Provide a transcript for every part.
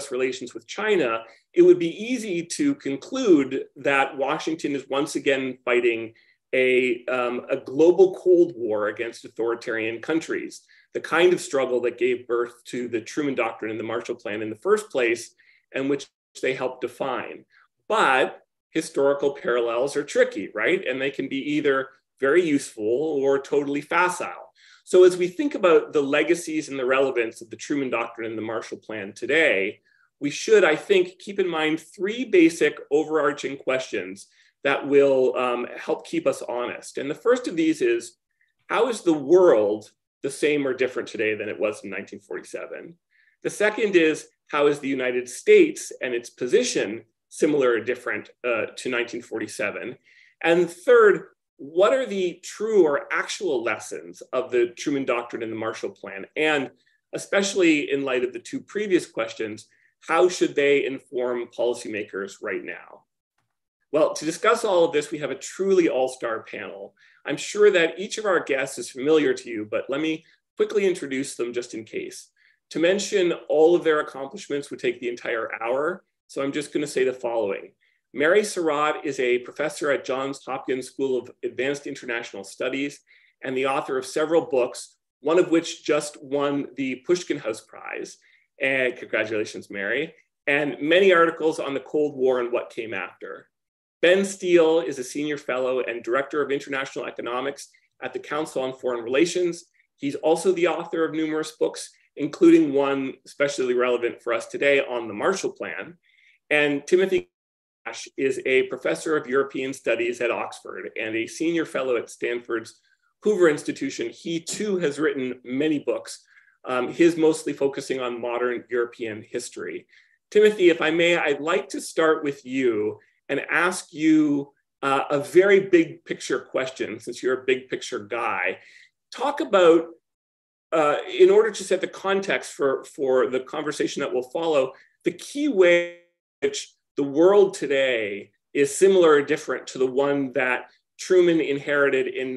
US relations with China, it would be easy to conclude that Washington is once again fighting a global Cold War against authoritarian countries, the kind of struggle that gave birth to the Truman Doctrine and the Marshall Plan in the first place, and which they helped define. But historical parallels are tricky, right? And they can be either very useful or totally facile. So as we think about the legacies and the relevance of the Truman Doctrine and the Marshall Plan today, we should, I think, keep in mind three basic overarching questions that will help keep us honest. And the first of these is, how is the world the same or different today than it was in 1947? The second is, how is the United States and its position similar or different to 1947? And third, what are the true or actual lessons of the Truman Doctrine and the Marshall Plan? And especially in light of the two previous questions, how should they inform policymakers right now? Well, to discuss all of this, we have a truly all-star panel. I'm sure that each of our guests is familiar to you, but let me quickly introduce them just in case. To mention all of their accomplishments would take the entire hour, so I'm just going to say the following. Mary Surratt is a professor at Johns Hopkins School of Advanced International Studies and the author of several books, one of which just won the Pushkin House Prize. And congratulations, Mary. And many articles on the Cold War and what came after. Ben Steele is a senior fellow and director of international economics at the Council on Foreign Relations. He's also the author of numerous books, including one especially relevant for us today on the Marshall Plan. And Timothy Ash is a professor of European Studies at Oxford and a senior fellow at Stanford's Hoover Institution. He too has written many books, his mostly focusing on modern European history. Timothy, if I may, I'd like to start with you and ask you a very big picture question, since you're a big picture guy. Talk about, in order to set the context for the conversation that will follow, the key way in which the world today is similar or different to the one that Truman inherited in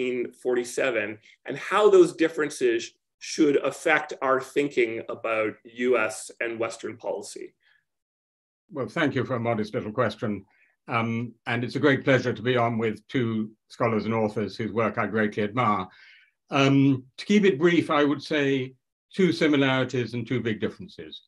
1947, and how those differences should affect our thinking about US and Western policy. Well, thank you for a modest little question. And it's a great pleasure to be on with two scholars and authors whose work I greatly admire. To keep it brief, I would say two similarities and two big differences.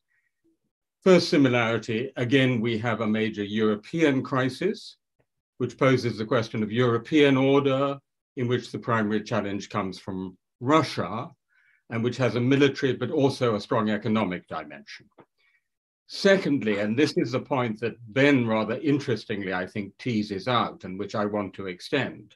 First similarity, again, we have a major European crisis, which poses the question of European order, in which the primary challenge comes from Russia, and which has a military but also a strong economic dimension. Secondly, and this is the point that Ben rather interestingly, I think, teases out and which I want to extend.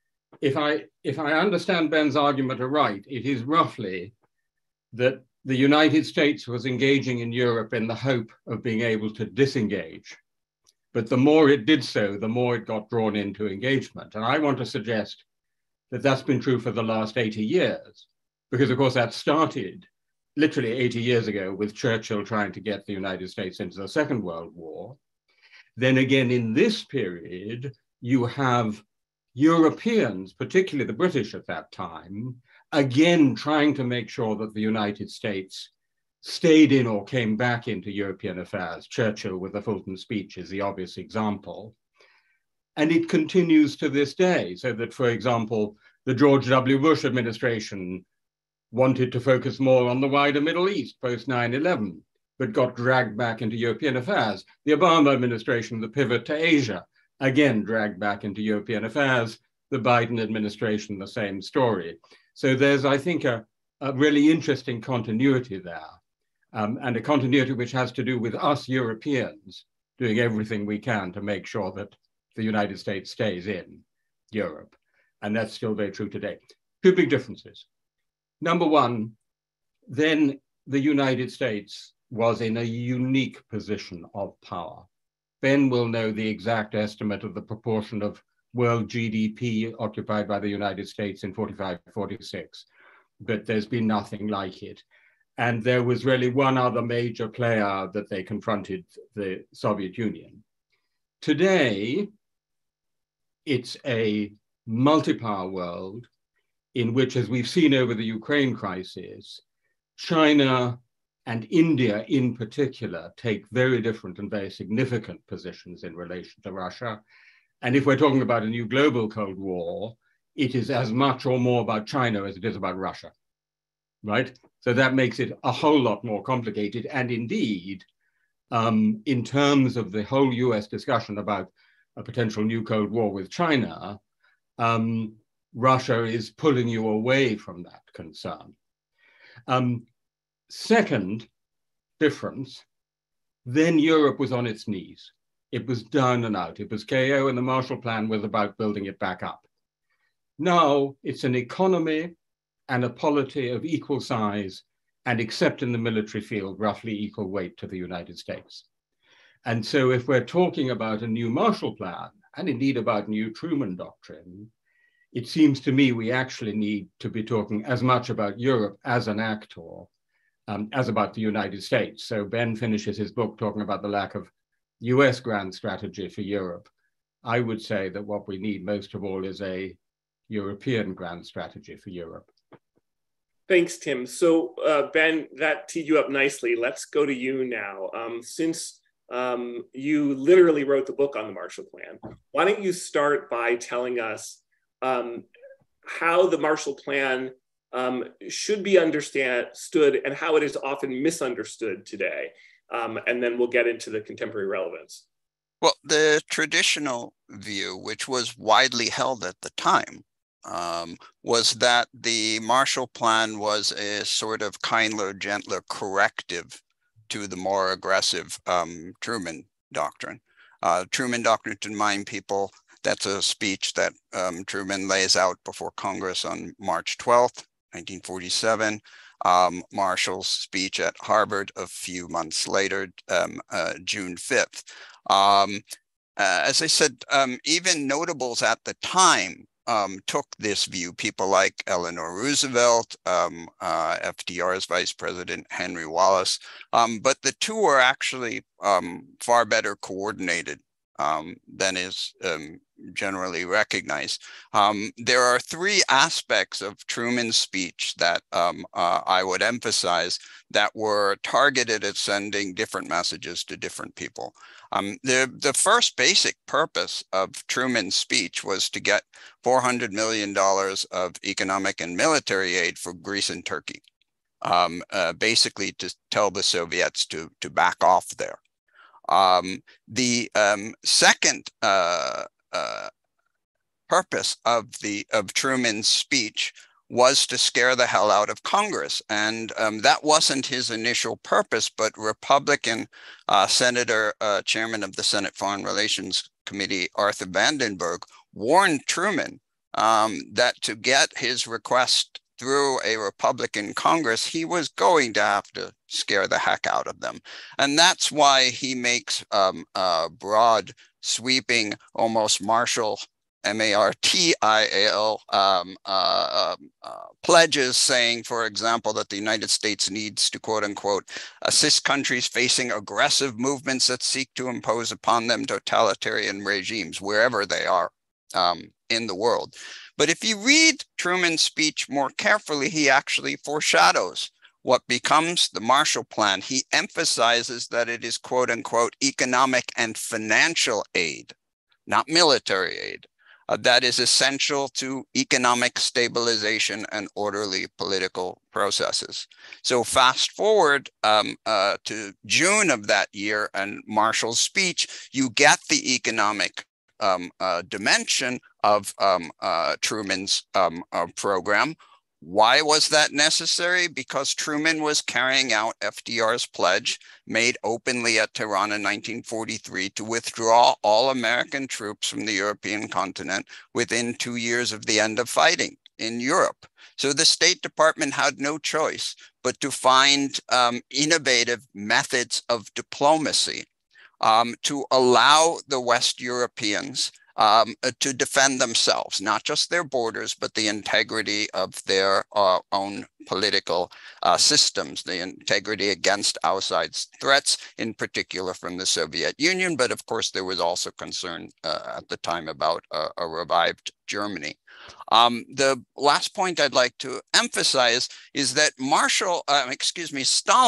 If I understand Ben's argument aright, it is roughly that the United States was engaging in Europe in the hope of being able to disengage. But the more it did so, the more it got drawn into engagement. And I want to suggest that that's been true for the last 80 years, because of course that started literally 80 years ago with Churchill trying to get the United States into the Second World War. Then again, in this period, you have Europeans, particularly the British at that time, again trying to make sure that the United States stayed in or came back into European affairs. Churchill with the Fulton speech is the obvious example. And it continues to this day, so that, for example, the George W. Bush administration wanted to focus more on the wider Middle East post 9/11, but got dragged back into European affairs. The Obama administration, the pivot to Asia, again dragged back into European affairs. The Biden administration, the same story. So there's, I think, a really interesting continuity there, and a continuity which has to do with us Europeans doing everything we can to make sure that the United States stays in Europe. And that's still very true today. Two big differences. Number one, then the United States was in a unique position of power. Ben will know the exact estimate of the proportion of world GDP occupied by the United States in 45, 46, but there's been nothing like it. And there was really one other major player that they confronted, the Soviet Union. Today, it's a multi-power world in which, as we've seen over the Ukraine crisis, China and India in particular take very different and very significant positions in relation to Russia. And if we're talking about a new global Cold War, it is as much or more about China as it is about Russia, right? So that makes it a whole lot more complicated. And indeed, in terms of the whole US discussion about a potential new Cold War with China, Russia is pulling you away from that concern. Second difference, then Europe was on its knees. It was down and out. It was KO, and the Marshall Plan was about building it back up. Now it's an economy and a polity of equal size, and except in the military field, roughly equal weight to the United States. And so if we're talking about a new Marshall Plan, and indeed about new Truman Doctrine, it seems to me we actually need to be talking as much about Europe as an actor as about the United States. So Ben finishes his book talking about the lack of US grand strategy for Europe. I would say that what we need most of all is a European grand strategy for Europe. Thanks, Tim. So Ben, that teed you up nicely. Let's go to you now. Since you literally wrote the book on the Marshall Plan, why don't you start by telling us how the Marshall Plan should be understood and how it is often misunderstood today. And then we'll get into the contemporary relevance. Well, the traditional view, which was widely held at the time, was that the Marshall Plan was a sort of kinder, gentler corrective to the more aggressive Truman Doctrine. Truman Doctrine, to remind people, that's a speech that Truman lays out before Congress on March 12th, 1947. Marshall's speech at Harvard a few months later, June 5th. As I said, even notables at the time took this view, people like Eleanor Roosevelt, FDR's Vice President Henry Wallace, but the two are actually far better coordinated than is generally recognized. There are three aspects of Truman's speech that I would emphasize that were targeted at sending different messages to different people. The first basic purpose of Truman's speech was to get $400 million of economic and military aid for Greece and Turkey, basically to tell the Soviets to back off there. The second purpose of Truman's speech was to scare the hell out of Congress. And that wasn't his initial purpose, but Republican Senator, Chairman of the Senate Foreign Relations Committee, Arthur Vandenberg, warned Truman that to get his request through a Republican Congress, he was going to have to scare the heck out of them. And that's why he makes broad, sweeping, almost Marshall, M-A-R-T-I-A-L, pledges saying, for example, that the United States needs to, quote unquote, assist countries facing aggressive movements that seek to impose upon them totalitarian regimes, wherever they are in the world. But if you read Truman's speech more carefully, he actually foreshadows what becomes the Marshall Plan. He emphasizes that it is, quote unquote, economic and financial aid, not military aid, that is essential to economic stabilization and orderly political processes. So fast forward to June of that year and Marshall's speech, you get the economic dimension of Truman's program. Why was that necessary? Because Truman was carrying out FDR's pledge made openly at Tehran in 1943 to withdraw all American troops from the European continent within 2 years of the end of fighting in Europe. So the State Department had no choice but to find innovative methods of diplomacy to allow the West Europeans to defend themselves, not just their borders, but the integrity of their own political systems, the integrity against outside threats, in particular from the Soviet Union. But of course, there was also concern at the time about a revived Germany. The last point I'd like to emphasize is that Stalin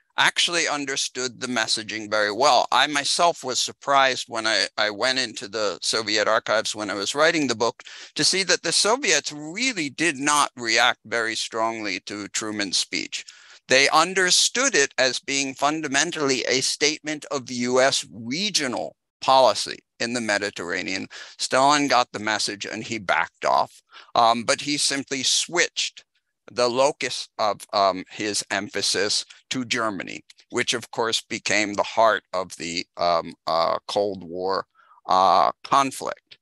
actually understood the messaging very well. I myself was surprised when I went into the Soviet archives when I was writing the book to see that the Soviets really did not react very strongly to Truman's speech. They understood it as being fundamentally a statement of US regional policy in the Mediterranean. Stalin got the message and he backed off, but he simply switched the locus of his emphasis to Germany, which of course became the heart of the Cold War conflict.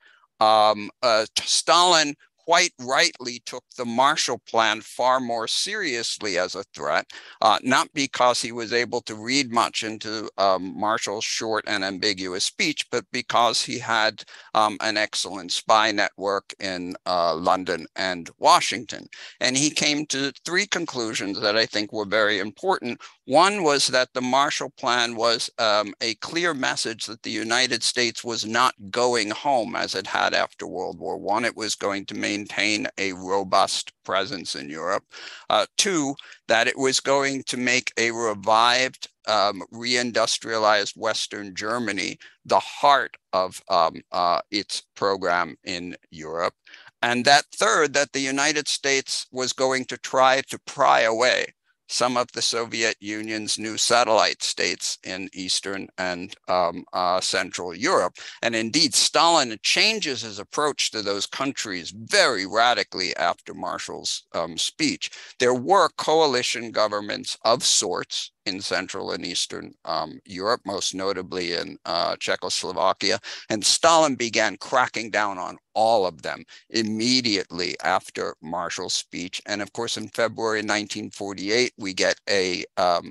Stalin quite rightly took the Marshall Plan far more seriously as a threat, not because he was able to read much into Marshall's short and ambiguous speech, but because he had an excellent spy network in London and Washington. And he came to three conclusions that I think were very important. One was that the Marshall Plan was a clear message that the United States was not going home as it had after World War I. It was going to maintain a robust presence in Europe. Two, that it was going to make a revived, reindustrialized Western Germany the heart of its program in Europe. And that third, that the United States was going to try to pry away some of the Soviet Union's new satellite states in Eastern and Central Europe. And indeed, Stalin changes his approach to those countries very radically after Marshall's speech. There were coalition governments of sorts in Central and Eastern Europe, most notably in Czechoslovakia, and Stalin began cracking down on all of them immediately after Marshall's speech. And of course, in February 1948, we get a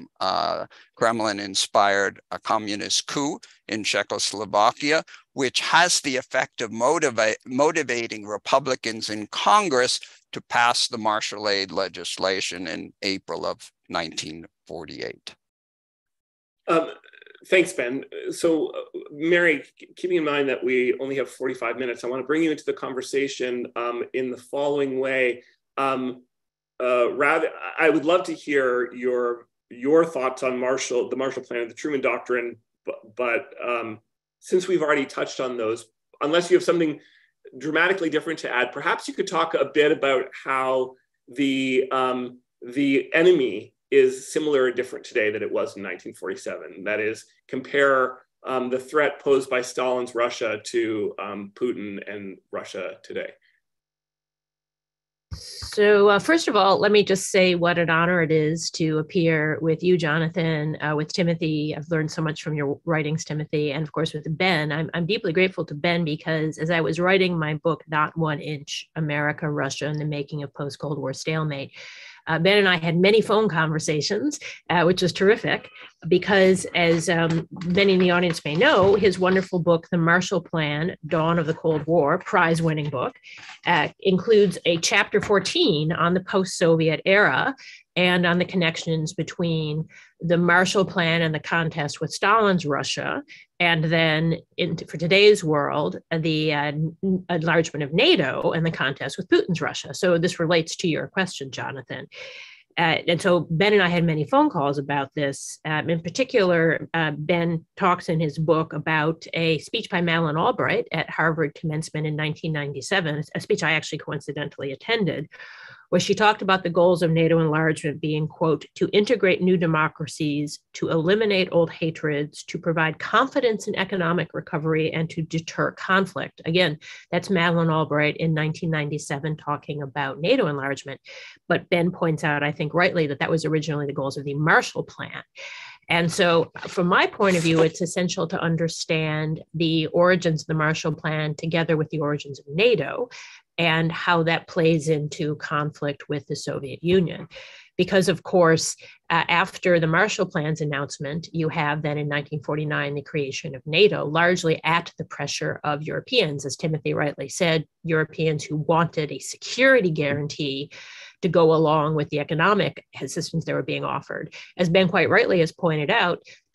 Kremlin-inspired communist coup in Czechoslovakia, which has the effect of motivating Republicans in Congress to pass the Marshall Aid legislation in April of 1948. Thanks, Ben. So, Mary, keeping in mind that we only have 45 minutes, I want to bring you into the conversation in the following way. I would love to hear your thoughts on the Marshall Plan and the Truman Doctrine, but since we've already touched on those, unless you have something dramatically different to add, perhaps you could talk a bit about how the enemy is similar or different today than it was in 1947. That is, compare the threat posed by Stalin's Russia to Putin and Russia today. So first of all, let me just say what an honor it is to appear with you, Jonathan, with Timothy. I've learned so much from your writings, Timothy, and of course with Ben. I'm deeply grateful to Ben because as I was writing my book, Not 1 Inch, America, Russia, and the Making of Post-Cold War Stalemate, Ben and I had many phone conversations, which was terrific because, as many in the audience may know, his wonderful book, The Marshall Plan, Dawn of the Cold War, prize-winning book, includes a chapter 14 on the post-Soviet era and on the connections between the Marshall Plan and the contest with Stalin's Russia, and then for today's world, the enlargement of NATO and the contest with Putin's Russia. So this relates to your question, Jonathan. And so Ben and I had many phone calls about this. In particular, Ben talks in his book about a speech by Madeleine Albright at Harvard commencement in 1997, a speech I actually coincidentally attended, where she talked about the goals of NATO enlargement being, quote, to integrate new democracies, to eliminate old hatreds, to provide confidence in economic recovery, and to deter conflict. Again, that's Madeleine Albright in 1997 talking about NATO enlargement. But Ben points out, I think rightly, that that was originally the goals of the Marshall Plan. And so from my point of view, it's essential to understand the origins of the Marshall Plan together with the origins of NATO and how that plays into conflict with the Soviet Union. Because, of course, after the Marshall Plan's announcement, you have then in 1949 the creation of NATO, largely at the pressure of Europeans, as Timothy rightly said, Europeans who wanted a security guarantee to go along with the economic assistance they were being offered. As Ben quite rightly has pointed out,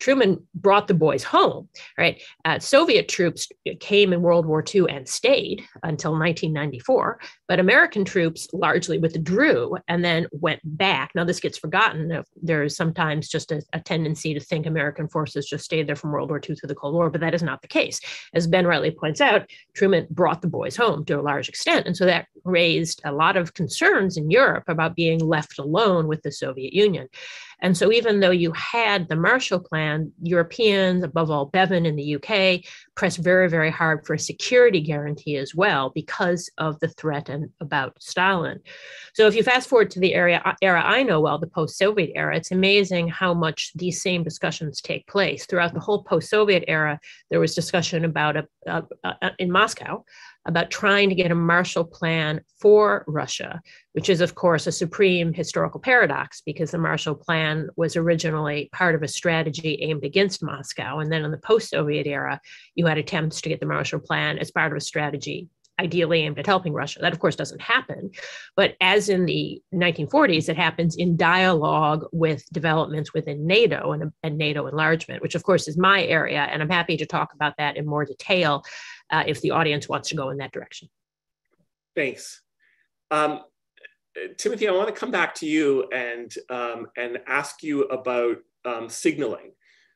Truman brought the boys home, right? Soviet troops came in World War II and stayed until 1994, but American troops largely withdrew and then went back. Now, this gets forgotten. There is sometimes just a tendency to think American forces just stayed there from World War II through the Cold War, but that is not the case. As Ben rightly points out, Truman brought the boys home to a large extent, and so that raised a lot of concerns in Europe about being left alone with the Soviet Union. And so even though you had the Marshall Plan, Europeans, above all Bevan in the UK, pressed very, very hard for a security guarantee as well because of the threat about Stalin. So if you fast forward to the era I know well, the post-Soviet era, it's amazing how much these same discussions take place. Throughout the whole post-Soviet era, there was discussion about in Moscow about trying to get a Marshall Plan for Russia, which is, of course, a supreme historical paradox because the Marshall Plan was originally part of a strategy aimed against Moscow. And then in the post-Soviet era, you had attempts to get the Marshall Plan as part of a strategy ideally aimed at helping Russia. That, of course, doesn't happen. But as in the 1940s, it happens in dialogue with developments within NATO and NATO enlargement, which, of course, is my area. And I'm happy to talk about that in more detail if the audience wants to go in that direction. Thanks. Timothy, I want to come back to you and ask you about signaling.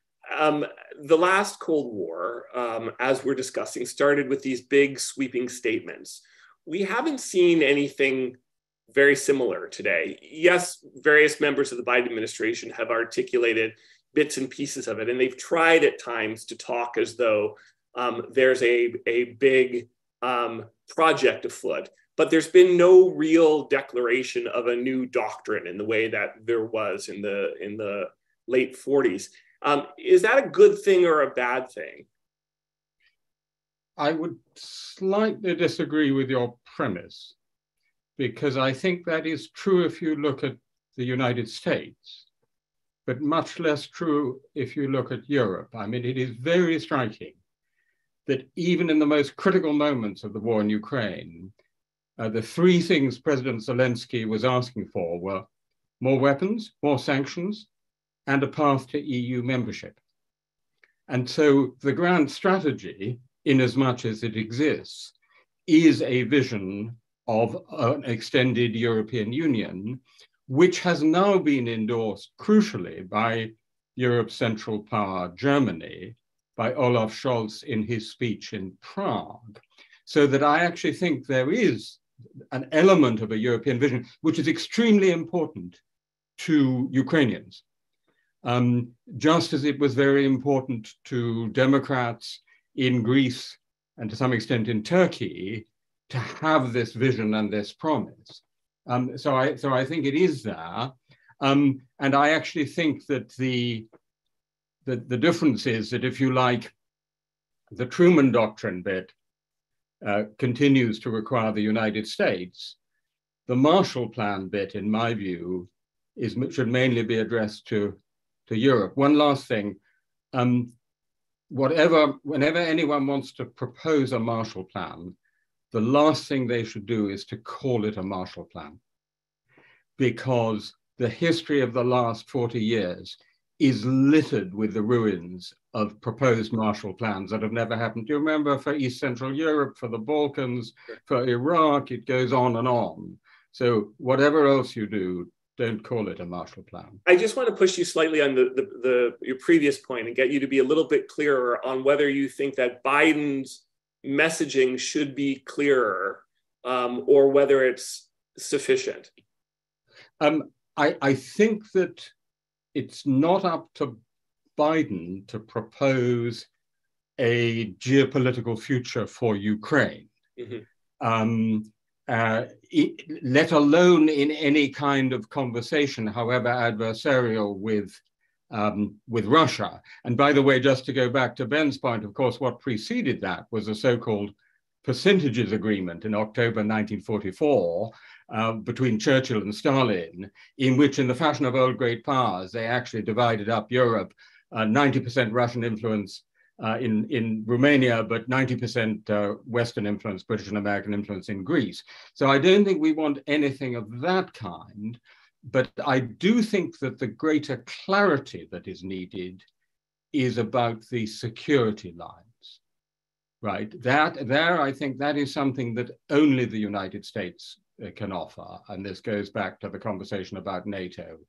The last Cold War, as we're discussing, started with these big sweeping statements. We haven't seen anything very similar today. Yes, various members of the Biden administration have articulated bits and pieces of it, and they've tried at times to talk as though there's a big project afoot, but there's been no real declaration of a new doctrine in the way that there was in the late 40s. Is that a good thing or a bad thing? I would slightly disagree with your premise, because I think that is true if you look at the United States, but much less true if you look at Europe. I mean, it is very striking that even in the most critical moments of the war in Ukraine, the three things President Zelensky was asking for were more weapons, more sanctions, and a path to EU membership. And so the grand strategy, in as much as it exists, is a vision of an extended European Union, which has now been endorsed crucially by Europe's central power, Germany, by Olaf Scholz in his speech in Prague. So that I actually think there is an element of a European vision, which is extremely important to Ukrainians. Just as it was very important to Democrats in Greece and to some extent in Turkey to have this vision and this promise. So I think it is there. And I actually think that the difference is that, if you like, the Truman Doctrine bit continues to require the United States. The Marshall Plan bit, in my view, should mainly be addressed to Europe. One last thing, whenever anyone wants to propose a Marshall Plan, the last thing they should do is to call it a Marshall Plan, because the history of the last 40 years is littered with the ruins of proposed Marshall Plans that have never happened. Do you remember for East Central Europe, for the Balkans, for Iraq, it goes on and on. So whatever else you do, don't call it a Marshall Plan. I just want to push you slightly on your previous point and get you to be a little bit clearer on whether you think that Biden's messaging should be clearer or whether it's sufficient. I think that it's not up to Biden to propose a geopolitical future for Ukraine. Mm-hmm. Let alone in any kind of conversation, however adversarial, with Russia. And by the way, just to go back to Ben's point, of course, what preceded that was a so-called percentages agreement in October 1944 between Churchill and Stalin, in which, in the fashion of old great powers, they actually divided up Europe, 90% Russian influence in Romania, but 90% Western influence, British and American influence in Greece. So I don't think we want anything of that kind, but I do think that the greater clarity that is needed is about the security lines, right? I think that is something that only the United States can offer. And this goes back to the conversation about NATO.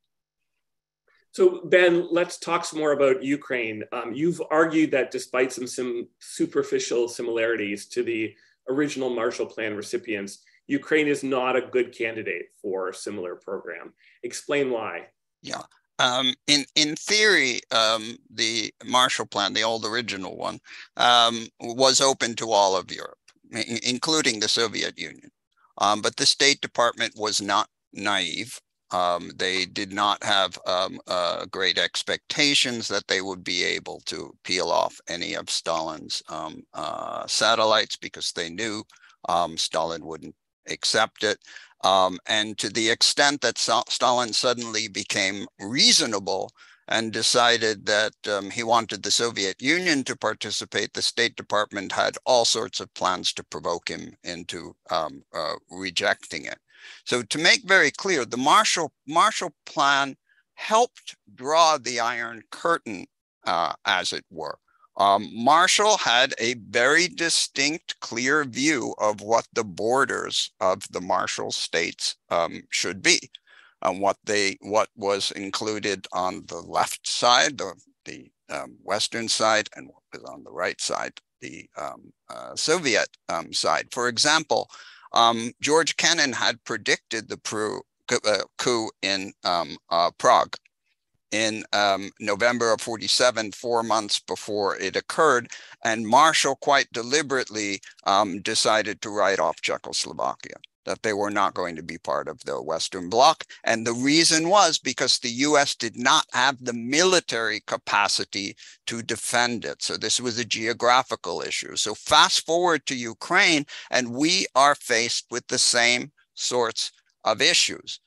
So Ben, let's talk some more about Ukraine. You've argued that despite some superficial similarities to the original Marshall Plan recipients, Ukraine is not a good candidate for a similar program. Explain why. Yeah. In theory, the Marshall Plan, the old original one, was open to all of Europe, including the Soviet Union. But the State Department was not naive. They did not have great expectations that they would be able to peel off any of Stalin's satellites, because they knew Stalin wouldn't accept it. And to the extent that Stalin suddenly became reasonable and decided that he wanted the Soviet Union to participate, the State Department had all sorts of plans to provoke him into rejecting it. So to make very clear, the Marshall Plan helped draw the Iron Curtain, as it were. Marshall had a very distinct, clear view of what the borders of the Marshall states should be, and what was included on the left side, the western side, and what was on the right side, the Soviet side. For example, George Kennan had predicted the coup in Prague in November of 47, 4 months before it occurred, and Marshall quite deliberately decided to write off Czechoslovakia, that they were not going to be part of the Western Bloc. And the reason was because the US did not have the military capacity to defend it. So this was a geographical issue. So fast forward to Ukraine, and we are faced with the same sorts of issues.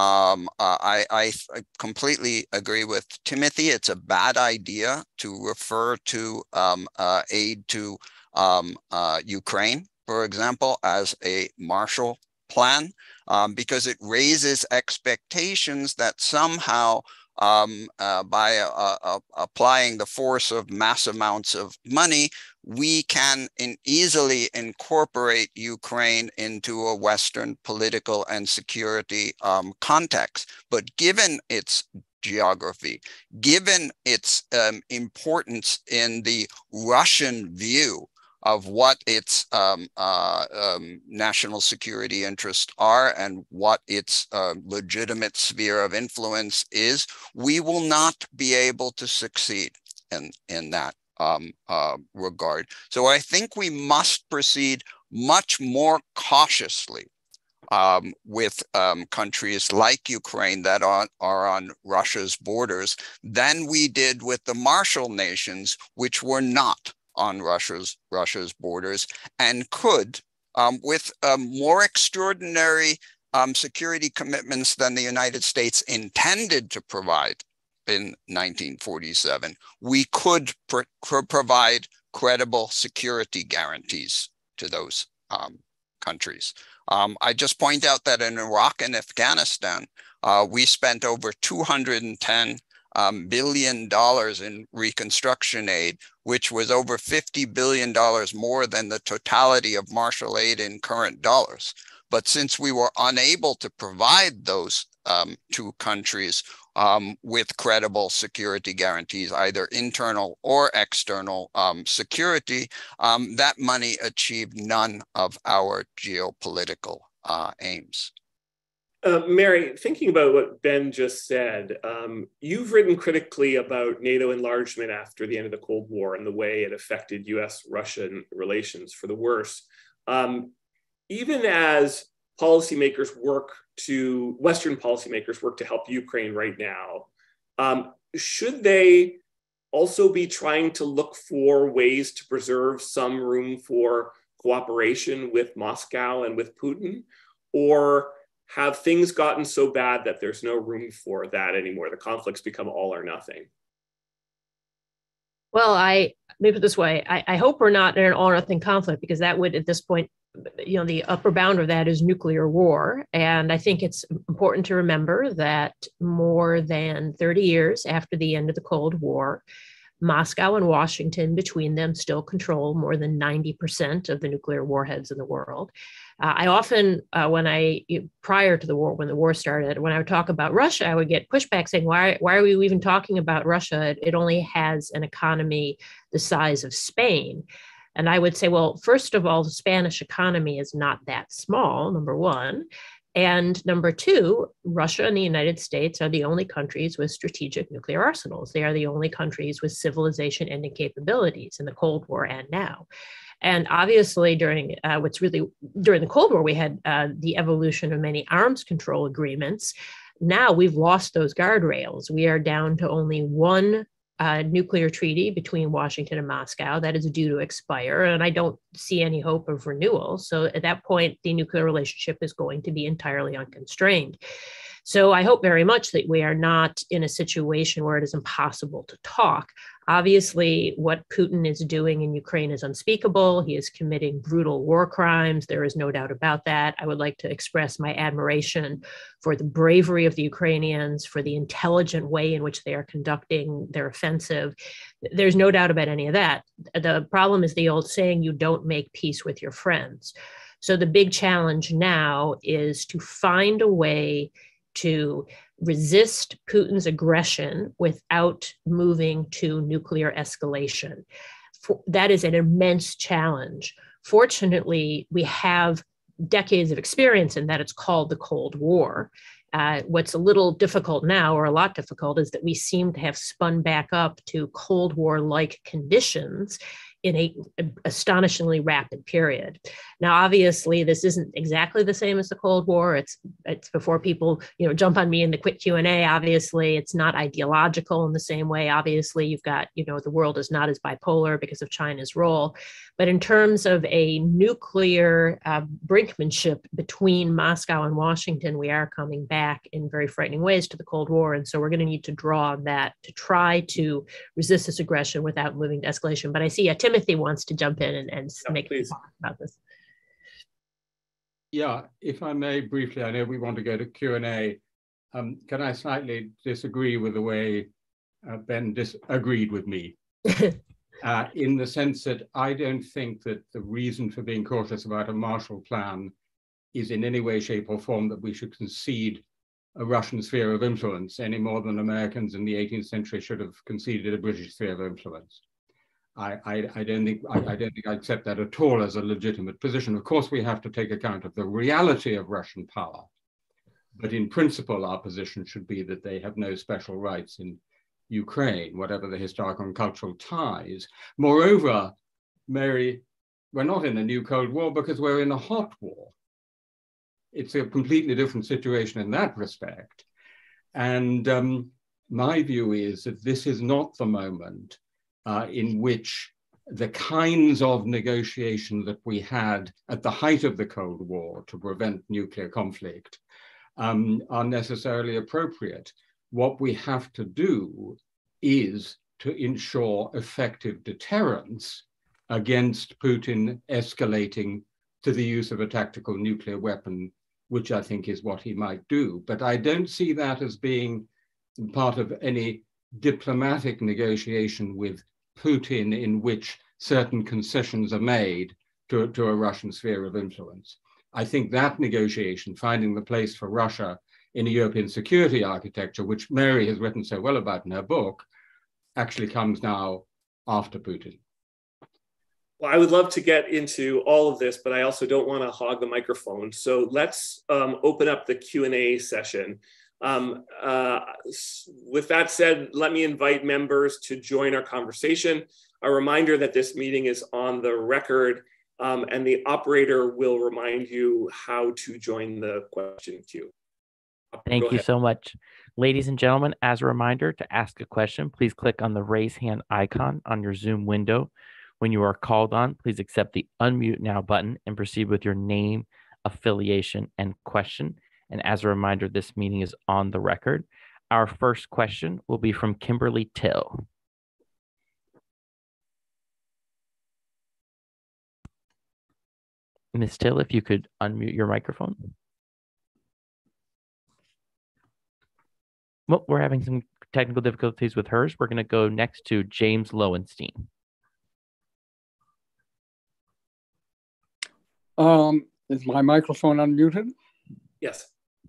I completely agree with Timothy. It's a bad idea to refer to aid to Ukraine, for example, as a Marshall Plan, because it raises expectations that somehow by applying the force of mass amounts of money, we can easily incorporate Ukraine into a Western political and security context. But given its geography, given its importance in the Russian view of what its national security interests are and what its legitimate sphere of influence is, we will not be able to succeed in that regard. So I think we must proceed much more cautiously with countries like Ukraine that are on Russia's borders than we did with the Marshall nations, which were not on Russia's borders, and could, with more extraordinary security commitments than the United States intended to provide in 1947, we could provide credible security guarantees to those countries. I just point out that in Iraq and Afghanistan, we spent over $210 billion in reconstruction aid, which was over $50 billion more than the totality of Marshall aid in current dollars. But since we were unable to provide those two countries with credible security guarantees, either internal or external security, that money achieved none of our geopolitical aims. Mary, thinking about what Ben just said, you've written critically about NATO enlargement after the end of the Cold War and the way it affected US-Russian relations for the worse. Even as Western policymakers work to help Ukraine right now, should they also be trying to look for ways to preserve some room for cooperation with Moscow and with Putin? Or have things gotten so bad that there's no room for that anymore? The conflicts become all or nothing. Well, let me put it this way. I hope we're not in an all or nothing conflict, because that would, at this point, the upper bound of that is nuclear war. And I think it's important to remember that more than 30 years after the end of the Cold War, Moscow and Washington between them still control more than 90% of the nuclear warheads in the world. I often, prior to the war, when the war started, when I would talk about Russia, I would get pushback saying, why are we even talking about Russia? It only has an economy the size of Spain. And I would say, well, first of all, the Spanish economy is not that small, number one. And number two, Russia and the United States are the only countries with strategic nuclear arsenals. They are the only countries with civilization-ending capabilities in the Cold War and now. And obviously, during the Cold War, we had the evolution of many arms control agreements. Now we've lost those guardrails. We are down to only one nuclear treaty between Washington and Moscow that is due to expire, and I don't see any hope of renewal. So at that point, the nuclear relationship is going to be entirely unconstrained. So I hope very much that we are not in a situation where it is impossible to talk. Obviously, what Putin is doing in Ukraine is unspeakable. He is committing brutal war crimes. There is no doubt about that. I would like to express my admiration for the bravery of the Ukrainians, for the intelligent way in which they are conducting their offensive. There's no doubt about any of that. The problem is the old saying, you don't make peace with your friends. So the big challenge now is to find a way to resist Putin's aggression without moving to nuclear escalation. That is an immense challenge. Fortunately, we have decades of experience in that. It's called the Cold War. What's a little difficult now, or a lot difficult, is that we seem to have spun back up to Cold War-like conditions in an astonishingly rapid period. Now, obviously, this isn't exactly the same as the Cold War. It's before people jump on me in the quick Q&A. Obviously, it's not ideological in the same way. Obviously, you've got the world is not as bipolar because of China's role. But in terms of a nuclear brinkmanship between Moscow and Washington, we are coming back in very frightening ways to the Cold War. And so we're going to need to draw on that to try to resist this aggression without moving to escalation. But I see Timothy wants to jump in and make a comment about this. Yeah, if I may briefly, I know we want to go to Q&A. Can I slightly disagree with the way Ben disagreed with me? In the sense that I don't think that the reason for being cautious about a Marshall Plan is in any way, shape, or form that we should concede a Russian sphere of influence any more than Americans in the 18th century should have conceded a British sphere of influence. I don't think I accept that at all as a legitimate position. Of course, we have to take account of the reality of Russian power, but in principle, our position should be that they have no special rights in Ukraine, whatever the historical and cultural ties. Moreover, Mary, we're not in a new Cold War because we're in a hot war. It's a completely different situation in that respect. And my view is that this is not the moment in which the kinds of negotiation that we had at the height of the Cold War to prevent nuclear conflict are necessarily appropriate. What we have to do is to ensure effective deterrence against Putin escalating to the use of a tactical nuclear weapon, which I think is what he might do. But I don't see that as being part of any diplomatic negotiation with Putin in which certain concessions are made to a Russian sphere of influence. I think that negotiation, finding the place for Russia in a European security architecture, which Mary has written so well about in her book, actually comes now after Putin. Well, I would love to get into all of this, but I also don't want to hog the microphone. So let's open up the Q&A session. With that said, let me invite members to join our conversation. A reminder that this meeting is on the record, and the operator will remind you how to join the question queue. Thank you so much. Ladies and gentlemen, as a reminder, to ask a question, please click on the raise hand icon on your Zoom window. When you are called on, please accept the unmute now button and proceed with your name, affiliation, and question. And as a reminder, this meeting is on the record. Our first question will be from Kimberly Till. Ms. Till, if you could unmute your microphone. Well, we're having some technical difficulties with hers. We're going to go next to James Lowenstein. Is my microphone unmuted? Yes.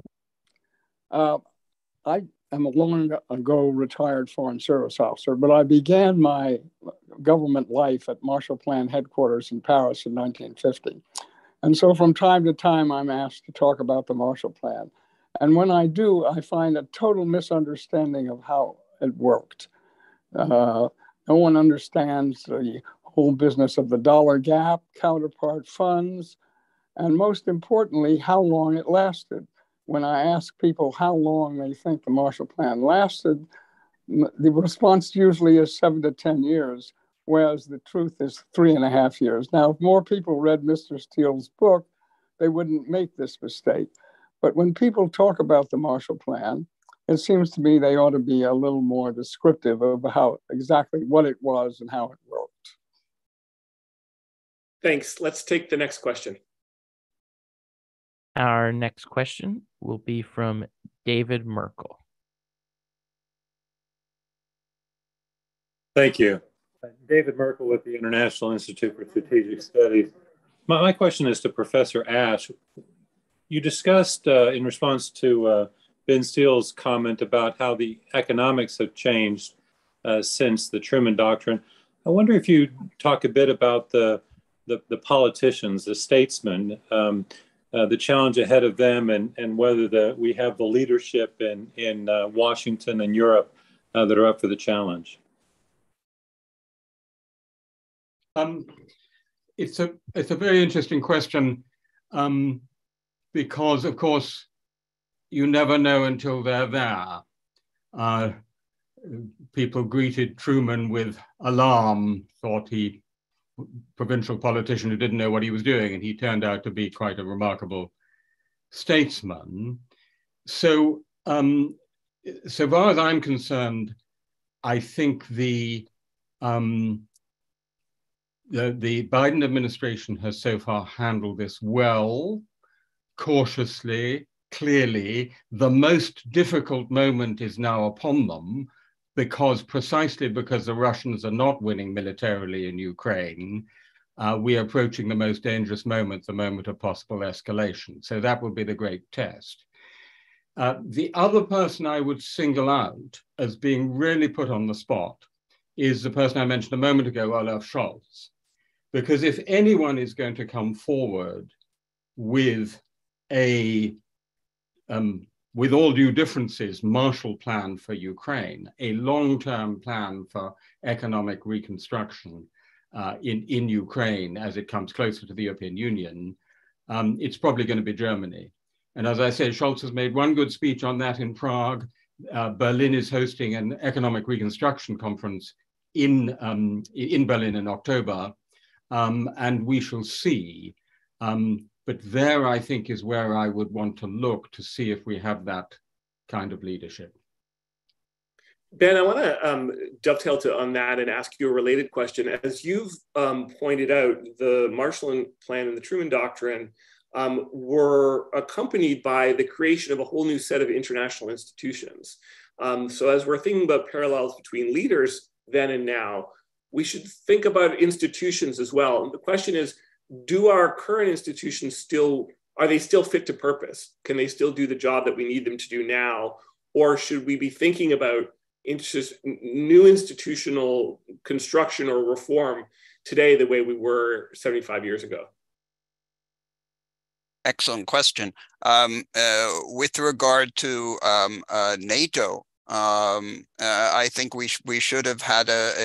I am a long ago retired Foreign Service officer, but I began my government life at Marshall Plan headquarters in Paris in 1950. And so from time to time, I'm asked to talk about the Marshall Plan. And when I do, I find a total misunderstanding of how it worked. No one understands the whole business of the dollar gap, counterpart funds, and most importantly, how long it lasted. When I ask people how long they think the Marshall Plan lasted, the response usually is 7 to 10 years, whereas the truth is 3.5 years. Now, if more people read Mr. Steele's book, they wouldn't make this mistake. But when people talk about the Marshall Plan, it seems to me they ought to be a little more descriptive of how exactly what it was and how it worked. Thanks. Let's take the next question. Our next question will be from David Merkel. Thank you. David Merkel with the International Institute for Strategic Studies. My question is to Professor Ash. You discussed in response to Ben Steele's comment about how the economics have changed since the Truman Doctrine. I wonder if you talk a bit about the politicians, the statesmen, the challenge ahead of them, and whether we have the leadership in Washington and Europe that are up for the challenge. It's a very interesting question because, of course, you never know until they're there. People greeted Truman with alarm, thought he provincial politician who didn't know what he was doing, and he turned out to be quite a remarkable statesman. So, so far as I'm concerned, I think the Biden administration has so far handled this well, cautiously, clearly. The most difficult moment is now upon them, precisely because the Russians are not winning militarily in Ukraine, we are approaching the most dangerous moment, the moment of possible escalation. So that will be the great test. The other person I would single out as being really put on the spot is the person I mentioned a moment ago, Olaf Scholz. Because if anyone is going to come forward with with all due differences, Marshall Plan for Ukraine, a long-term plan for economic reconstruction in Ukraine as it comes closer to the European Union, it's probably going to be Germany. And as I say, Scholz has made one good speech on that in Prague. Berlin is hosting an economic reconstruction conference in Berlin in October, and we shall see. But there, I think, is where I would want to look to see if we have that kind of leadership. Ben, I want to dovetail on that and ask you a related question. As you've pointed out, the Marshall Plan and the Truman Doctrine were accompanied by the creation of a whole new set of international institutions. So as we're thinking about parallels between leaders then and now, we should think about institutions as well. And the question is, do our current institutions are they still fit to purpose? Can they still do the job that we need them to do now? Or should we be thinking about new institutional construction or reform today the way we were 75 years ago? Excellent question. With regard to NATO, I think we should have had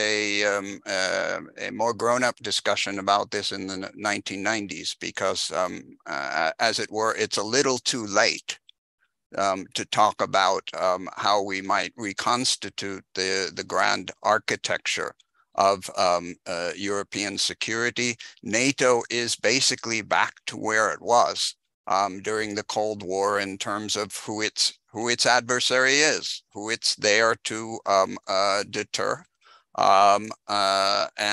a more grown-up discussion about this in the 1990s, because, as it were, it's a little too late to talk about how we might reconstitute the grand architecture of European security. NATO is basically back to where it was during the Cold War in terms of who its adversary is, who it's there to deter,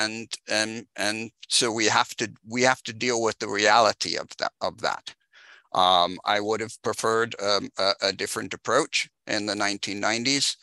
and so we have to deal with the reality of that. I would have preferred a different approach in the 1990s.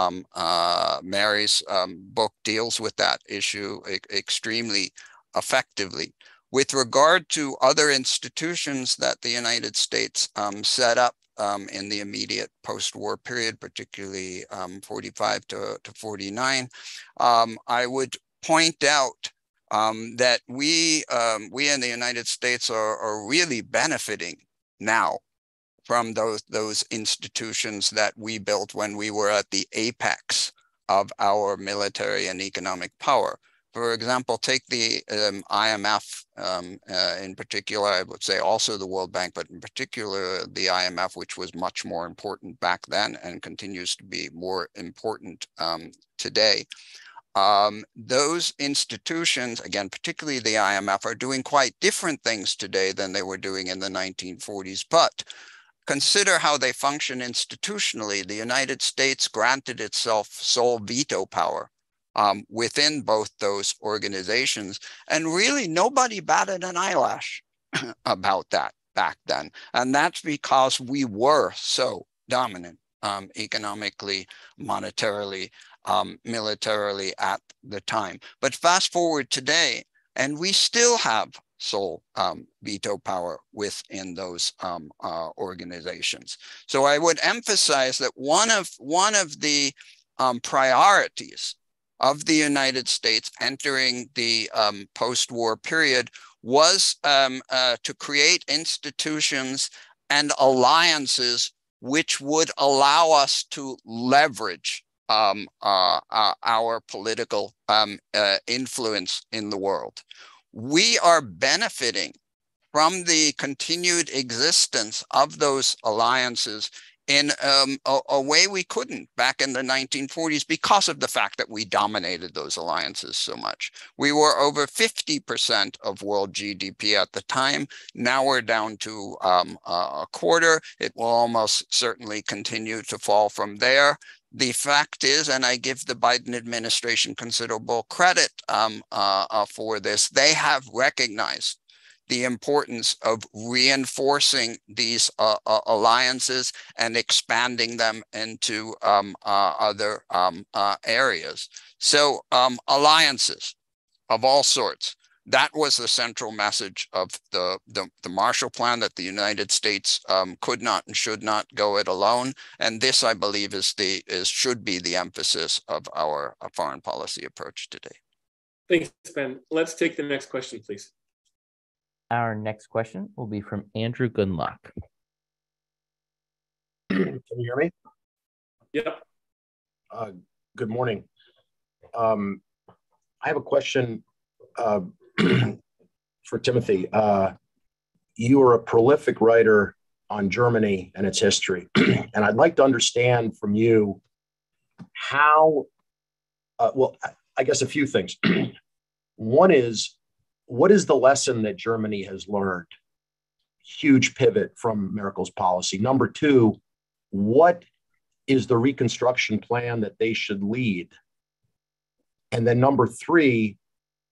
Mary's book deals with that issue extremely effectively. With regard to other institutions that the United States set up in the immediate post-war period, particularly 45 to 49, I would point out that we in the United States are really benefiting now from those institutions that we built when we were at the apex of our military and economic power. For example, take the IMF in particular, I would say also the World Bank, but in particular the IMF, which was much more important back then and continues to be more important today. Those institutions, again, particularly the IMF, are doing quite different things today than they were doing in the 1940s. But consider how they function institutionally. The United States granted itself sole veto power within both those organizations. And really nobody batted an eyelash about that back then. And that's because we were so dominant economically, monetarily, militarily at the time. But fast forward today, and we still have sole veto power within those organizations. So I would emphasize that one of the priorities of the United States entering the post-war period was to create institutions and alliances which would allow us to leverage our political influence in the world. We are benefiting from the continued existence of those alliances in a way we couldn't back in the 1940s because of the fact that we dominated those alliances so much. We were over 50% of world GDP at the time. Now we're down to a quarter. It will almost certainly continue to fall from there. The fact is, and I give the Biden administration considerable credit for this, they have recognized the importance of reinforcing these alliances and expanding them into other areas. So alliances of all sorts. That was the central message of the Marshall Plan, that the United States could not and should not go it alone. And this, I believe, should be the emphasis of our foreign policy approach today. Thanks, Ben. Let's take the next question, please. Our next question will be from Andrew Goodluck. Can you hear me? Yep. Good morning. I have a question for Timothy. You are a prolific writer on Germany and its history, and I'd like to understand from you how, well, I guess a few things. One is, what is the lesson that Germany has learned? Huge pivot from Merkel's policy. Number two, what is the reconstruction plan that they should lead? And then number three,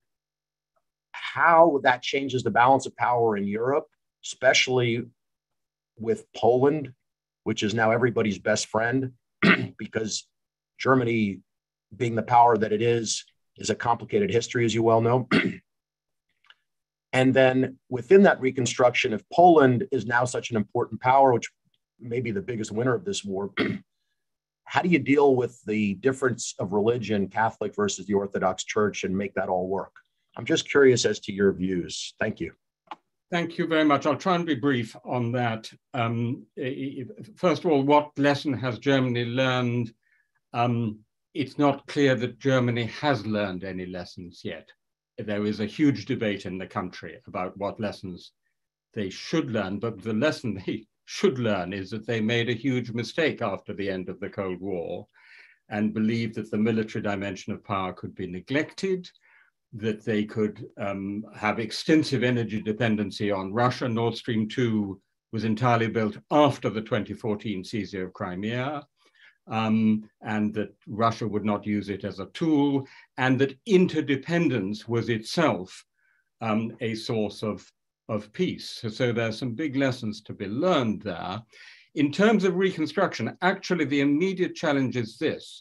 how that changes the balance of power in Europe, especially with Poland, which is now everybody's best friend, because Germany, being the power that it is a complicated history, as you well know. And then within that reconstruction, if Poland is now such an important power, which may be the biggest winner of this war, how do you deal with the difference of religion, Catholic versus the Orthodox Church, and make that all work? I'm just curious as to your views. Thank you. Thank you very much. I'll try and be brief on that. First of all, what lesson has Germany learned? It's not clear that Germany has learned any lessons yet. There is a huge debate in the country about what lessons they should learn, but the lesson they should learn is that they made a huge mistake after the end of the Cold War and believed that the military dimension of power could be neglected, that they could have extensive energy dependency on Russia. Nord Stream 2 was entirely built after the 2014 seizure of Crimea, and that Russia would not use it as a tool, and that interdependence was itself a source of of peace. So there's some big lessons to be learned there. In terms of reconstruction, actually the immediate challenge is this.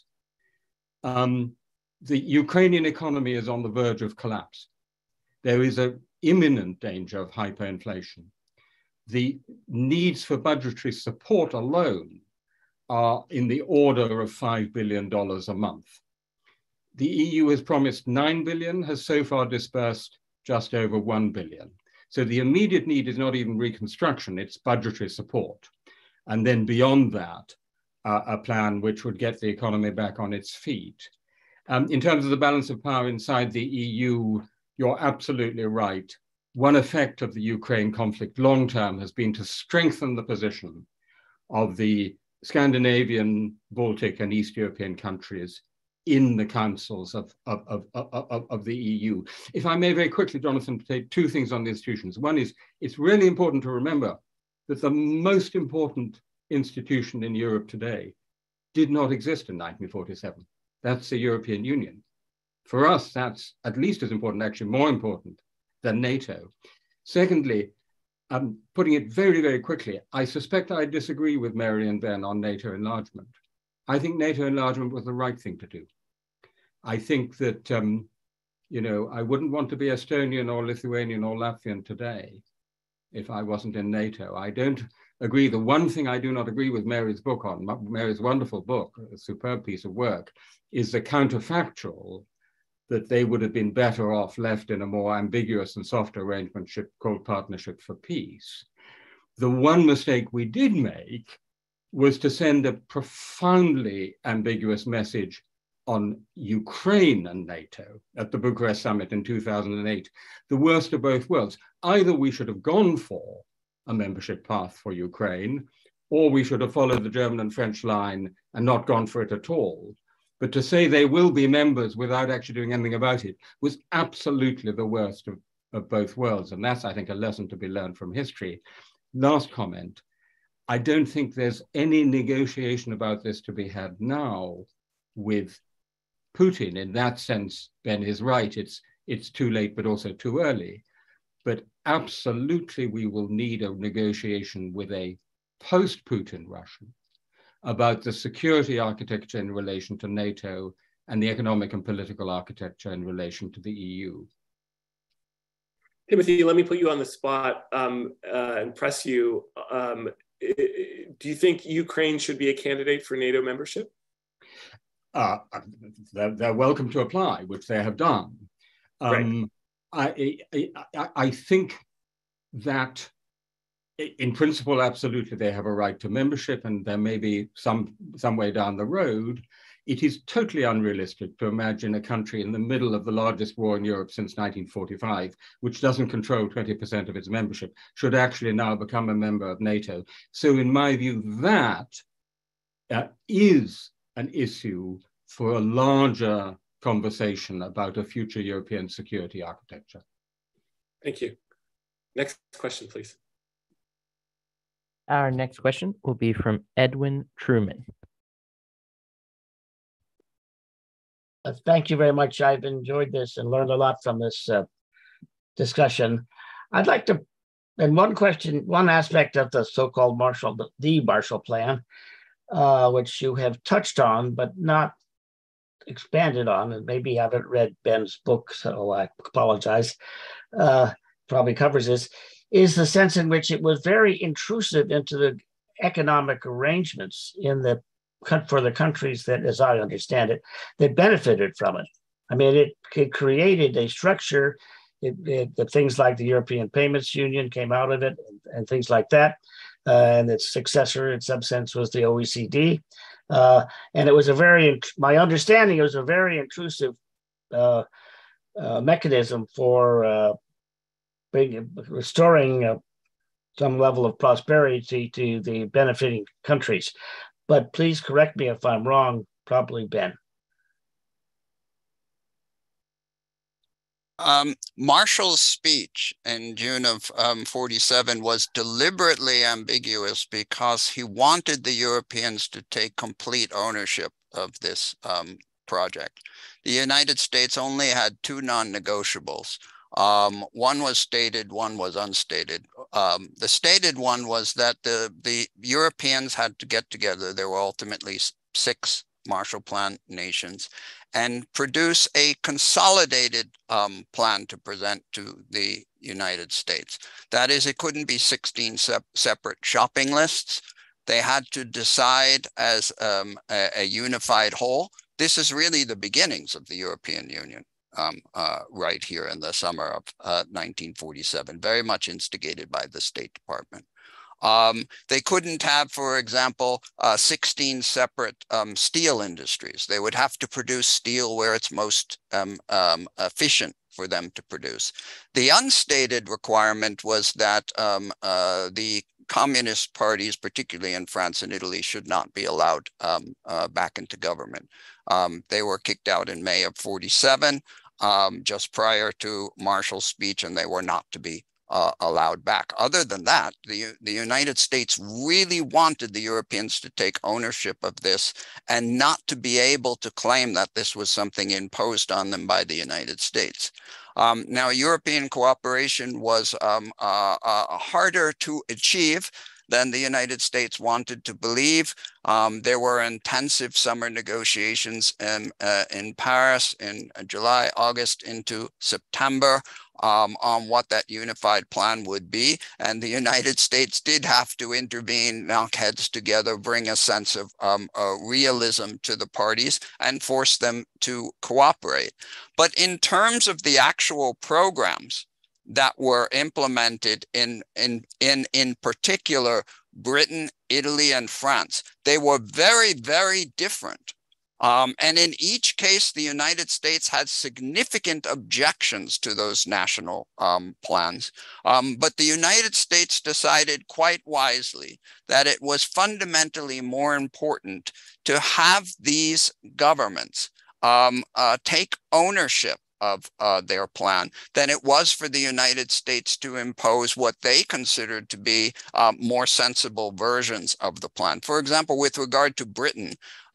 The Ukrainian economy is on the verge of collapse. There is an imminent danger of hyperinflation. The needs for budgetary support alone are in the order of $5 billion a month. The EU has promised 9 billion, has so far dispersed just over 1 billion. So the immediate need is not even reconstruction, it's budgetary support. And then beyond that, a plan which would get the economy back on its feet. In terms of the balance of power inside the EU, you're absolutely right. One effect of the Ukraine conflict long-term has been to strengthen the position of the Scandinavian, Baltic, and East European countries in the councils of the EU. If I may very quickly, Jonathan, say two things on the institutions. One is, it's really important to remember that the most important institution in Europe today did not exist in 1947. That's the European Union. For us, that's at least as important, actually more important than NATO. Secondly, putting it very, very quickly, I suspect I disagree with Mary and Ben on NATO enlargement. I think NATO enlargement was the right thing to do. I think that, you know, I wouldn't want to be Estonian or Lithuanian or Latvian today if I wasn't in NATO. I don't agree. The one thing I do not agree with Mary's book on, Mary's wonderful book, a superb piece of work, is the counterfactual that they would have been better off left in a more ambiguous and soft arrangement called Partnership for Peace. The one mistake we did make was to send a profoundly ambiguous message on Ukraine and NATO at the Bucharest summit in 2008, the worst of both worlds. Either we should have gone for a membership path for Ukraine, or we should have followed the German and French line and not gone for it at all. But to say they will be members without actually doing anything about it was absolutely the worst of both worlds. And that's, I think, a lesson to be learned from history. Last comment, I don't think there's any negotiation about this to be had now with Putin. In that sense, Ben is right. It's too late, but also too early. But absolutely, we will need a negotiation with a post-Putin Russian about the security architecture in relation to NATO and the economic and political architecture in relation to the EU. Timothy, let me put you on the spot and press you. Do you think Ukraine should be a candidate for NATO membership? They're welcome to apply, which they have done. Right. I think that in principle, absolutely, they have a right to membership, and there may be some way down the road. It is totally unrealistic to imagine a country in the middle of the largest war in Europe since 1945, which doesn't control 20% of its membership, should actually now become a member of NATO. So in my view, that is an issue for a larger conversation about a future European security architecture. Thank you. Next question, please. Our next question will be from Edwin Truman. Thank you very much. I've enjoyed this and learned a lot from this discussion. I'd like to, and one aspect of the so-called Marshall Plan, which you have touched on, but not expanded on, and maybe haven't read Ben's book, so I apologize, probably covers this, is the sense in which it was very intrusive into the economic arrangements for the countries that, as I understand it, that benefited from it. I mean, it created a structure, the things like the European Payments Union came out of it, and things like that. And its successor, in some sense, was the OECD. And it was my understanding, it was a very intrusive mechanism for restoring some level of prosperity to the benefiting countries. But please correct me if I'm wrong, probably Ben. Marshall's speech in June of 47 was deliberately ambiguous because he wanted the Europeans to take complete ownership of this project. The United States only had two non-negotiables. One was stated, one was unstated. The stated one was that the Europeans had to get together. There were ultimately 6 Marshall Plan nations, and produce a consolidated plan to present to the United States. That is, it couldn't be 16 separate shopping lists. They had to decide as a unified whole. This is really the beginnings of the European Union. Right here in the summer of 1947, very much instigated by the State Department. They couldn't have, for example, 16 separate steel industries. They would have to produce steel where it's most efficient for them to produce. The unstated requirement was that the communist parties, particularly in France and Italy, should not be allowed back into government. They were kicked out in May of 47, just prior to Marshall's speech, and they were not to be allowed back. Other than that, the United States really wanted the Europeans to take ownership of this and not to be able to claim that this was something imposed on them by the United States. Now, European cooperation was harder to achieve than the United States wanted to believe. There were intensive summer negotiations in Paris in July, August into September on what that unified plan would be. And the United States did have to intervene, knock heads together, bring a sense of realism to the parties and force them to cooperate. But in terms of the actual programs that were implemented in particular Britain, Italy, and France, they were very, very different. And in each case, the United States had significant objections to those national plans. But the United States decided quite wisely that it was fundamentally more important to have these governments take ownership of their plan than it was for the United States to impose what they considered to be more sensible versions of the plan. For example, with regard to Britain,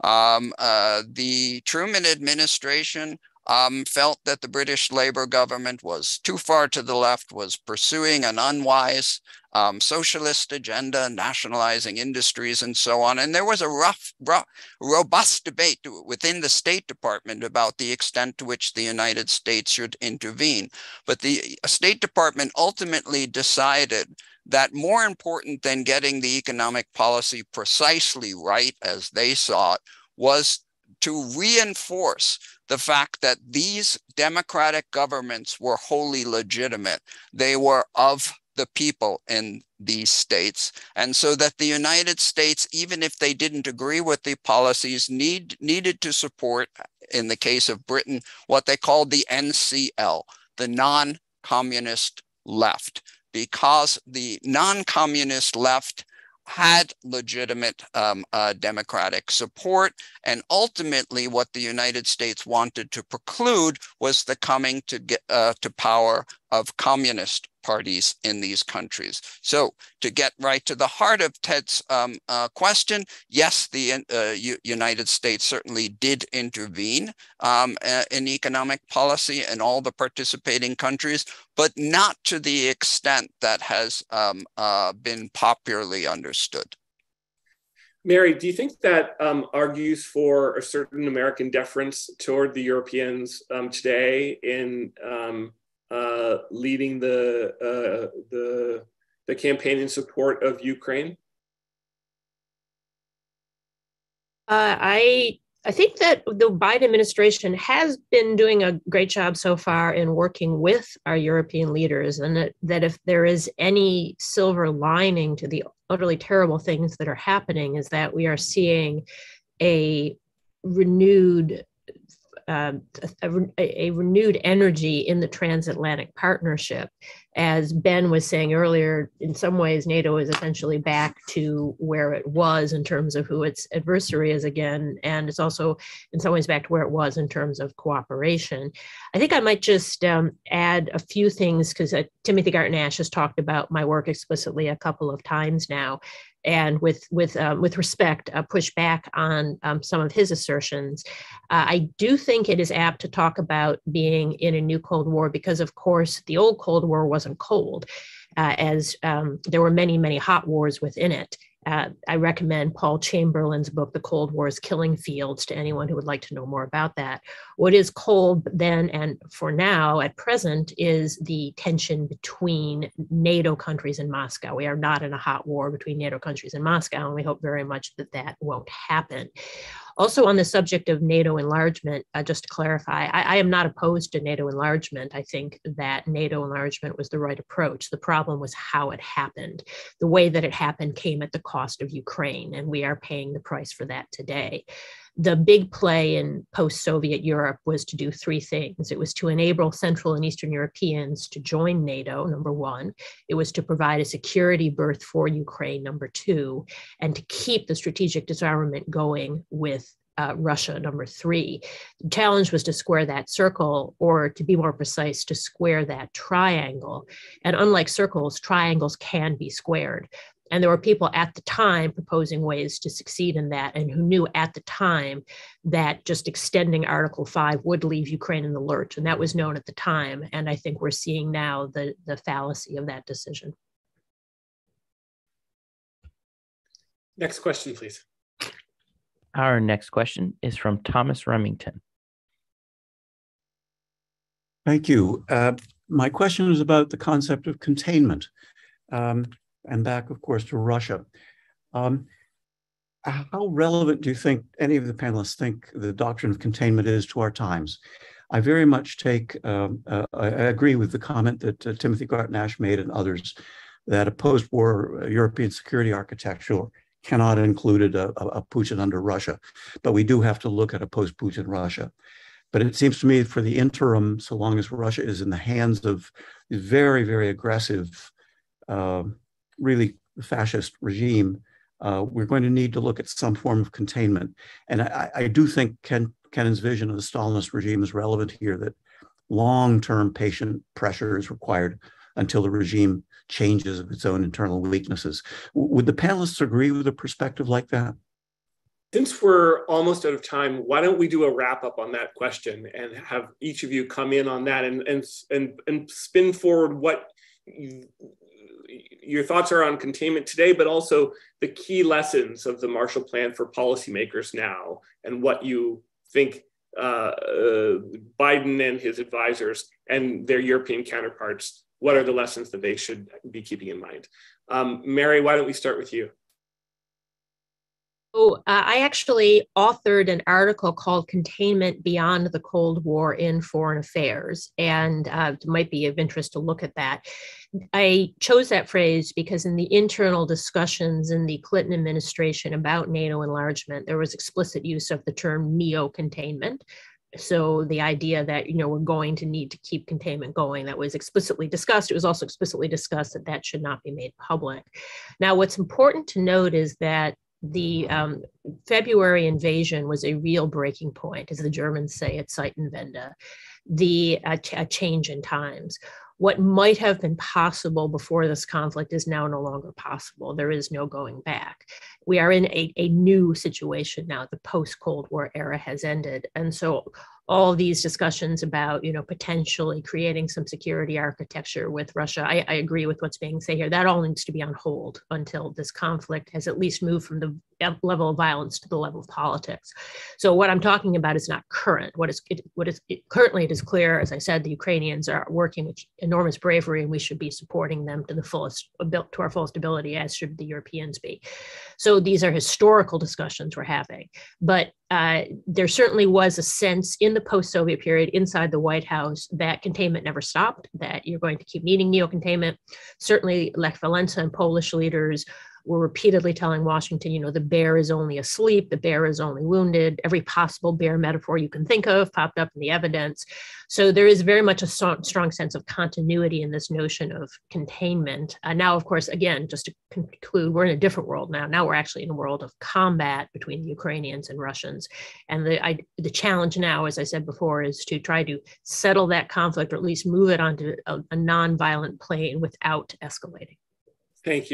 the Truman administration felt that the British Labour government was too far to the left, was pursuing an unwise socialist agenda, nationalizing industries and so on. And there was a robust debate within the State Department about the extent to which the United States should intervene. But the State Department ultimately decided that more important than getting the economic policy precisely right as they saw it was to reinforce the fact that these democratic governments were wholly legitimate. They were of the people in these states. And so that the United States, even if they didn't agree with the policies, needed to support, in the case of Britain, what they called the NCL, the non-communist left, because the non-communist left had legitimate democratic support. And ultimately, what the United States wanted to preclude was the coming to power of communist parties in these countries. So to get right to the heart of Ted's question, yes, the United States certainly did intervene in economic policy in all the participating countries, but not to the extent that has been popularly understood. Mary, do you think that argues for a certain American deference toward the Europeans today in leading the campaign in support of Ukraine? I think that the Biden administration has been doing a great job so far in working with our European leaders, and that if there is any silver lining to the utterly terrible things that are happening, is that we are seeing a renewed energy in the transatlantic partnership. As Ben was saying earlier, in some ways, NATO is essentially back to where it was in terms of who its adversary is again. And it's also in some ways back to where it was in terms of cooperation. I think I might just add a few things, because Timothy Garton Ash has talked about my work explicitly a couple of times now. and with respect, push back on some of his assertions. I do think it is apt to talk about being in a new Cold War because, of course, the old Cold War wasn't cold, as there were many, many hot wars within it. I recommend Paul Chamberlain's book, The Cold War's Killing Fields, to anyone who would like to know more about that. What is cold then and for now at present is the tension between NATO countries and Moscow. We are not in a hot war between NATO countries and Moscow, and we hope very much that that won't happen. Also, on the subject of NATO enlargement, just to clarify, I am not opposed to NATO enlargement. I think that NATO enlargement was the right approach. The problem was how it happened. The way that it happened came at the cost of Ukraine, and we are paying the price for that today. The big play in post-Soviet Europe was to do three things. It was to enable Central and Eastern Europeans to join NATO, number one. It was to provide a security berth for Ukraine, number two, and to keep the strategic disarmament going with Russia, number three. The challenge was to square that circle, or to be more precise, to square that triangle. And unlike circles, triangles can be squared. And there were people at the time proposing ways to succeed in that, and who knew at the time that just extending Article 5 would leave Ukraine in the lurch. And that was known at the time. And I think we're seeing now the fallacy of that decision. Next question, please. Our next question is from Thomas Remington. Thank you. My question is about the concept of containment. And back, of course, to Russia. How relevant do you think any of the panelists think the doctrine of containment is to our times? I very much I agree with the comment that Timothy Garton-Ash made and others, that a post-war European security architecture cannot include a Putin under Russia, but we do have to look at a post-Putin Russia. But it seems to me for the interim, so long as Russia is in the hands of very, very aggressive, really fascist regime, we're going to need to look at some form of containment. And I do think Kennan's vision of the Stalinist regime is relevant here, that long-term patient pressure is required until the regime changes of its own internal weaknesses. Would the panelists agree with a perspective like that? Since we're almost out of time, why don't we do a wrap up on that question and have each of you come in on that and spin forward what your thoughts are on containment today, but also the key lessons of the Marshall Plan for policymakers now, and what you think Biden and his advisors and their European counterparts, what are the lessons that they should be keeping in mind? Mary, why don't we start with you? I actually authored an article called Containment Beyond the Cold War in Foreign Affairs, and it might be of interest to look at that. I chose that phrase because in the internal discussions in the Clinton administration about NATO enlargement, there was explicit use of the term neo-containment. So the idea that, we're going to need to keep containment going, that was explicitly discussed. It was also explicitly discussed that that should not be made public. Now, what's important to note is that the February invasion was a real breaking point, as the Germans say at Zeitenwende, a change in times. What might have been possible before this conflict is now no longer possible. There is no going back. We are in a new situation now. The post-Cold War era has ended. And so all these discussions about, potentially creating some security architecture with Russia, I agree with what's being said here. That all needs to be on hold until this conflict has at least moved from the level of violence to the level of politics. So what I'm talking about is not current. Currently, it is clear, as I said, the Ukrainians are working with enormous bravery, and we should be supporting them to our fullest ability, as should the Europeans be. So these are historical discussions we're having. But there certainly was a sense in the post-Soviet period inside the White House that containment never stopped, that you're going to keep needing neo-containment. Certainly Lech Walesa and Polish leaders were repeatedly telling Washington, the bear is only asleep, the bear is only wounded. Every possible bear metaphor you can think of popped up in the evidence. So there is very much a strong sense of continuity in this notion of containment. Now, of course, again, just to conclude, we're in a different world now. Now we're actually in a world of combat between the Ukrainians and Russians. And the challenge now, as I said before, is to try to settle that conflict, or at least move it onto a nonviolent plane without escalating. Thank you.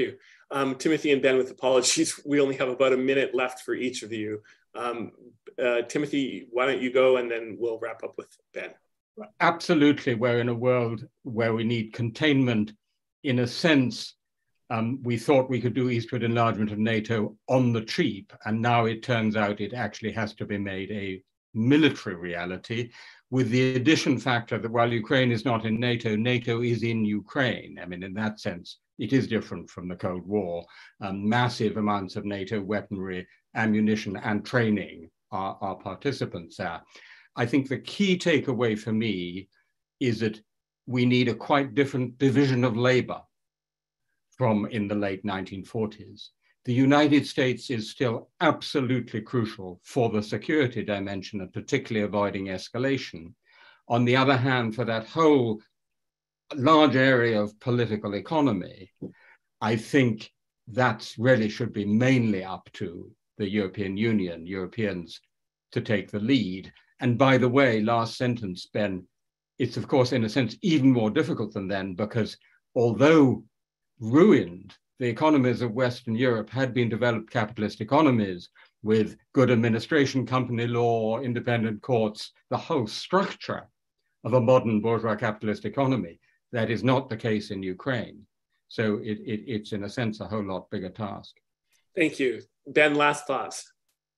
Timothy and Ben, with apologies, we only have about a minute left for each of you. Timothy, why don't you go, and then we'll wrap up with Ben. Absolutely, we're in a world where we need containment. In a sense, we thought we could do eastward enlargement of NATO on the cheap, and now it turns out it actually has to be made a military reality, with the addition factor that while Ukraine is not in NATO, NATO is in Ukraine. I mean, in that sense, it is different from the Cold War. Massive amounts of NATO weaponry, ammunition, and training are participants there. I think the key takeaway for me is that we need a quite different division of labor from in the late 1940s. The United States is still absolutely crucial for the security dimension, and particularly avoiding escalation. On the other hand, for that whole large area of political economy, I think that really should be mainly up to the European Union, Europeans, to take the lead. And by the way, last sentence, Ben, it's of course, in a sense, even more difficult than then, because although ruined, the economies of Western Europe had been developed capitalist economies with good administration, company law, independent courts, the whole structure of a modern bourgeois capitalist economy. That is not the case in Ukraine. So it's in a sense a whole lot bigger task. Thank you. Ben, last thoughts.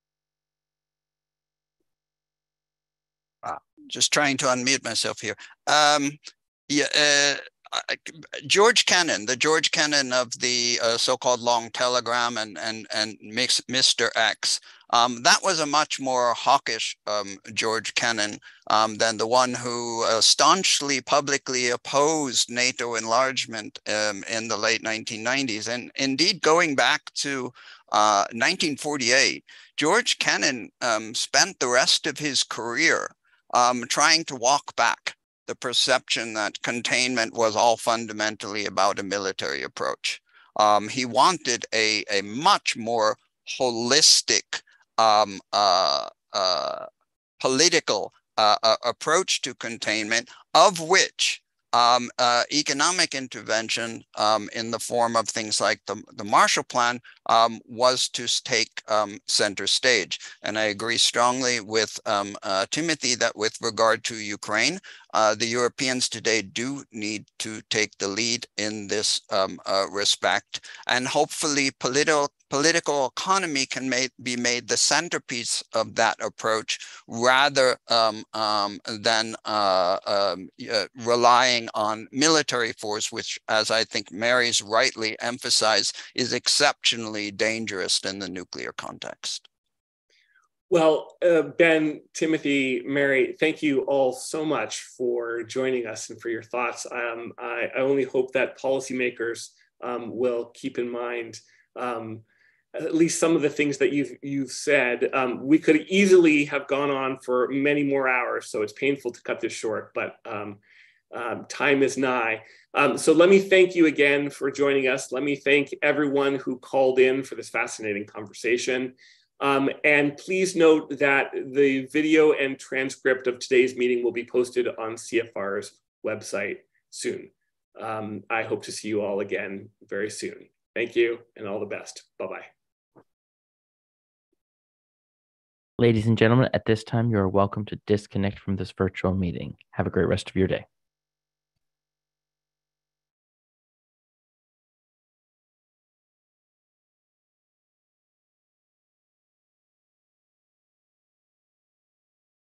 Just trying to unmute myself here. George Kennan, the George Kennan of the so-called long telegram and Mr. X, that was a much more hawkish George Kennan than the one who staunchly publicly opposed NATO enlargement in the late 1990s. And indeed, going back to 1948, George Kennan spent the rest of his career trying to walk back the perception that containment was all fundamentally about a military approach. He wanted a much more holistic political approach to containment, of which economic intervention in the form of things like the Marshall Plan was to take center stage. And I agree strongly with Timothy that with regard to Ukraine, the Europeans today do need to take the lead in this respect, and hopefully political economy can be made the centerpiece of that approach, rather than relying on military force, which, as I think Mary's rightly emphasized, is exceptionally dangerous in the nuclear context. Well, Ben, Timothy, Mary, thank you all so much for joining us and for your thoughts. I only hope that policymakers will keep in mind at least some of the things that you've said. We could easily have gone on for many more hours, so it's painful to cut this short, but time is nigh. So let me thank you again for joining us. Let me thank everyone who called in for this fascinating conversation. And please note that the video and transcript of today's meeting will be posted on CFR's website soon. I hope to see you all again very soon. Thank you and all the best. Bye-bye. Ladies and gentlemen, at this time, you are welcome to disconnect from this virtual meeting. Have a great rest of your day.